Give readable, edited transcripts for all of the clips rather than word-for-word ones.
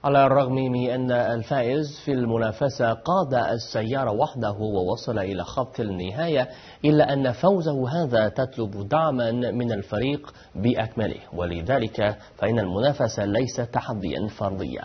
على الرغم من أن الفائز في المنافسة قاد السيارة وحده ووصل إلى خط النهاية، إلا أن فوزه هذا تطلب دعما من الفريق بأكمله، ولذلك فإن المنافسة ليست تحديا فرديا.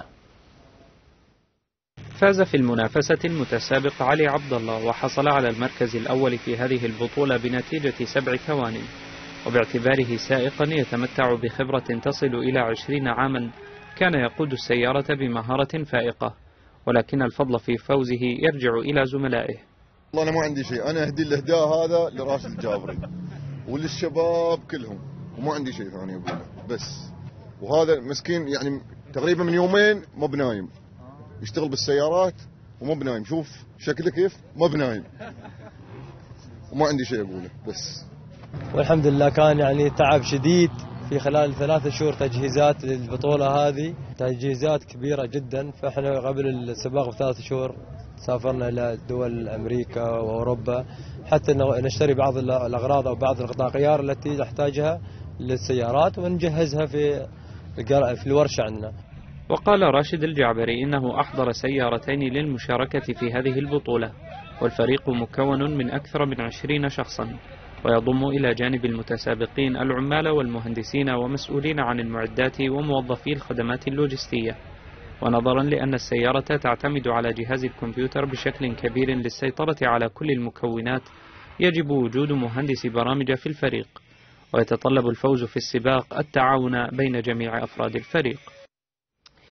فاز في المنافسة المتسابق علي عبد الله، وحصل على المركز الأول في هذه البطولة بنتيجة 7 ثوان، وباعتباره سائقا يتمتع بخبرة تصل إلى 20 عاما كان يقود السيارة بمهارة فائقة، ولكن الفضل في فوزه يرجع إلى زملائه. والله أنا ما عندي شيء، أنا أهدي الإهداء هذا لراشد الجابري وللشباب كلهم، وما عندي شيء ثاني أقوله بس. وهذا مسكين يعني تقريبا من يومين ما بنايم، يشتغل بالسيارات وما بنايم، شوف شكله كيف ما بنايم، وما عندي شيء أقوله بس. والحمد لله كان يعني تعب شديد في خلال 3 شهور تجهيزات للبطولة هذه، تجهيزات كبيرة جدا. فإحنا قبل السباق ب3 شهور سافرنا إلى دول أمريكا وأوروبا حتى نشتري بعض الأغراض أو بعض القطع غيار التي نحتاجها للسيارات ونجهزها في الورشة عندنا. وقال راشد الجعبري إنه أحضر سيارتين للمشاركة في هذه البطولة، والفريق مكون من أكثر من 20 شخصا، ويضم إلى جانب المتسابقين العمال والمهندسين ومسؤولين عن المعدات وموظفي الخدمات اللوجستية. ونظرا لأن السيارة تعتمد على جهاز الكمبيوتر بشكل كبير للسيطرة على كل المكونات، يجب وجود مهندس برامج في الفريق، ويتطلب الفوز في السباق التعاون بين جميع أفراد الفريق.